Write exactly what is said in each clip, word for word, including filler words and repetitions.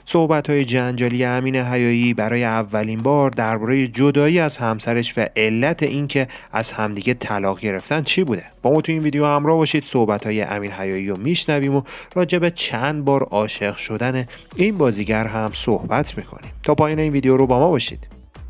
صحبت‌های جنجالی امین حیایی برای اولین بار درباره جدایی از همسرش و علت اینکه از همدیگه طلاق گرفتن چی بوده؟ با ما تو این ویدیو همراه باشید. صحبت‌های امین حیایی رو میشنویم و راجع به چند بار عاشق شدن این بازیگر هم صحبت می‌کنیم. تا پایان این ویدیو رو با ما باشید.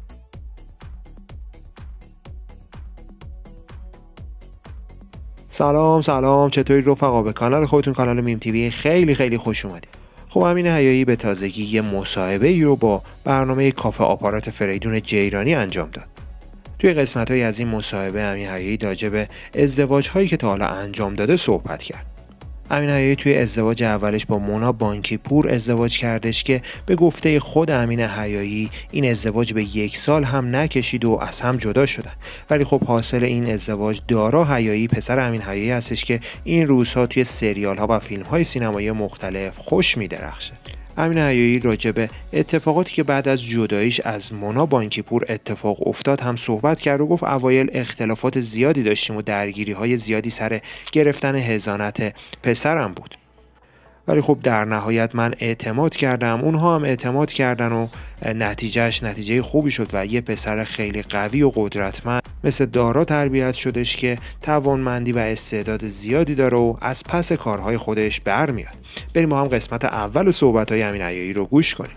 سلام سلام، چطورید رفقا؟ به کانال خودتون، کانال میم تیوی خیلی خیلی خوش اومدید. خب امین حیایی به تازگی یه مصاحبه ای رو با برنامه کافه آپارات فریدون جیرانی انجام داد. توی قسمت‌های از این مصاحبه امین حیایی راجع به ازدواج‌هایی که تا حالا انجام داده صحبت کرد. امین حیایی توی ازدواج اولش با مونا بانکی پور ازدواج کردش که به گفته خود امین حیایی این ازدواج به یک سال هم نکشید و از هم جدا شدن. ولی خب حاصل این ازدواج دارا حیایی پسر امین حیایی هستش که این روزها توی سریال ها و فیلم های سینمایی مختلف خوش می‌درخشه. امین حیایی راجع به اتفاقاتی که بعد از جداییش از مونا بانکی پور اتفاق افتاد هم صحبت کرد و گفت اوایل اختلافات زیادی داشتیم و درگیری های زیادی سر گرفتن حضانت پسرم بود، ولی خب در نهایت من اعتماد کردم، اونها هم اعتماد کردن و نتیجهش نتیجه خوبی شد و یه پسر خیلی قوی و قدرتمند مثل دارا تربیت شدش که توانمندی و استعداد زیادی داره و از پس کارهای خودش برمیاد. بریم ما هم قسمت اول صحبت‌های امین حیایی رو گوش کنیم.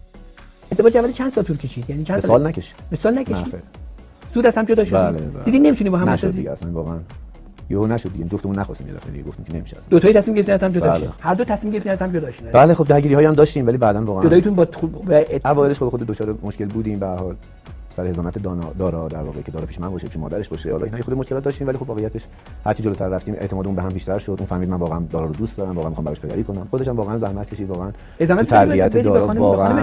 ازدواج اول چند سال طول کشید؟ یعنی چند سال نکشید؟ به سال نکشید. زود از هم جدا شدید. بله بله. دیدی نمیتونی با هم نشد دیگه، اصلا واقعا یهو نشد دیگه. جفتمون نخواستیم یه دفعه دیگه گفتیم که نمیشه. دو تایی تصمیم گرفتین از هم جدا بله. شید. هر دو تصمیم گرفتین از هم جدا شید. بله خب درگیری‌هایی هم داشتیم ولی بعداً واقعا جداییتون با خوب اوایلش خود خود دچار مشکل بودیم. به هر حال سر حضانت دارا در واقع که دارا پیش من باشه، پیش مادرش باشه، حالا اینا خود مشکلات داشتیم ولی خب واقعیتش هرچی جلوتر رفتیم اعتمادمون به هم بیشتر شد. اون فهمید من واقعا دارا رو دوست دارم، واقعا میخوام براش پدری کنم. خودش هم واقعا زحمت کشید، واقعا تربیت دارا واقعا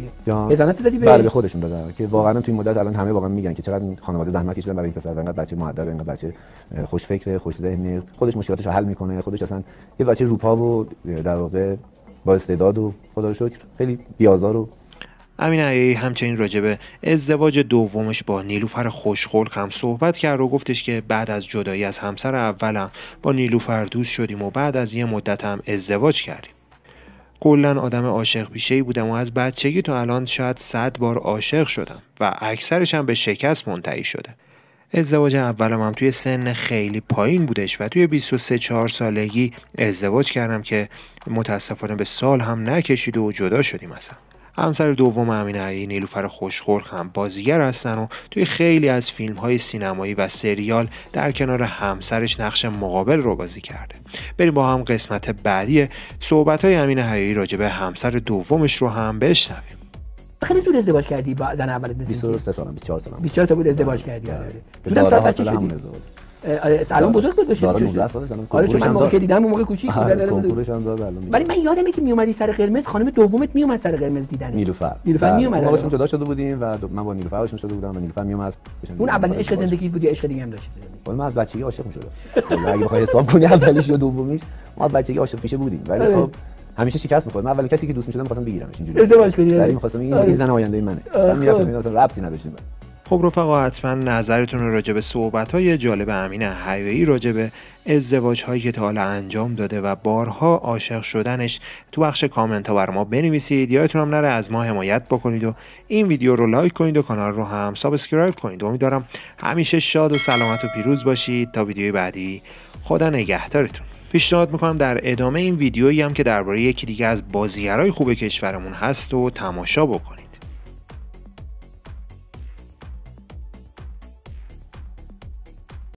حضانت دادی. بله به خودشون دادن که واقعا تو این مدت الان همه واقعا میگن که چقدر خانواده زحمت کشیدن برای این پسر، انقدر بچه مؤدب، انقدر بچه خوش فکر، خوش ذهن، خودش مشکلاتش رو حل میکنه، خودش اصلا یه بچه روپا و در واقع با استعداد و خدا رو شکر خیلی بی‌آزار. و امین حیایی همچنین راجع به ازدواج دومش با نیلوفر خوشخلق هم صحبت کرد و گفتش که بعد از جدایی از همسر اولم با نیلوفر دوست شدیم و بعد از یه مدت هم ازدواج کردیم. کلاً آدم عاشق پیشه‌ای بودم و از بچگی تا الان شاید صد بار عاشق شدم و اکثرش هم به شکست منتهی شده. ازدواج اولم هم توی سن خیلی پایین بودش و توی بیست و سه چهار سالگی ازدواج کردم که متاسفانه به سال هم نکشید و جدا شدیم اصلا. همسر دوم امین حیایی نیلوفر خوشخلق هم بازیگر هستن و توی خیلی از فیلم‌های سینمایی و سریال در کنار همسرش نقش مقابل رو بازی کرده. بریم با هم قسمت بعدی صحبت‌های امین حیایی راجع به همسر دومش رو هم بشنویم. خیلی زود ازدواج کردی با زن اولت؟ بیست و سه سالم، بیست و چهار سالم. بیست و چهار تا بود ازدواج کردی. آره. دارا حاصل همون ازدواج. الان بزرگ بود باشه. دارا نوزده سالشه. آره چون من موقع که دیدم اون موقع کوچیک بود. کنکورش هم داد الان. ولی من یادمه که میومدی سر قرمز، خانم دومت میومد سر قرمز دیدن. نیلوفر. نیلوفر میومد. ما باهاش جدا شده بودیم و من با نیلوفر آشنا شده بودم و نیلوفر میومد. اون اولین عشق زندگی بود یا عشق دیگه هم داشتی؟ ولی من از بچگی عاشق می‌شدم. اگه بخوای حساب کنی اولیش یا دومیش ما از بچگی عاشق میشه بودیم. ولی خب همیشه شکست می‌خورد. من اولین کسی که دوست می‌شدم می‌خواستم بگیرمش اینجوری. ازدواج کنی؟ ولی می‌خواستم این زن آینده منه. من میرفتم می‌رفتم ربطی نداشتیم. خب رفقا حتما نظرتون رو راجع به صحبت‌های جالب امین حیایی راجع به ازدواج‌هایی که تا حالا انجام داده و بارها عاشق شدنش تو بخش کامنت‌ها برای ما بنویسید. یادتون هم نره از ما حمایت بکنید و این ویدیو رو لایک کنید و کانال رو هم سابسکرایب کنید. امیدوارم همیشه شاد و سلامت و پیروز باشید. تا ویدیوی بعدی خدا نگهدارتون. پیشنهاد میکنم در ادامه این ویدیویی هم که درباره یکی دیگه از بازیگرای خوب کشورمون هست و تماشا بکنید.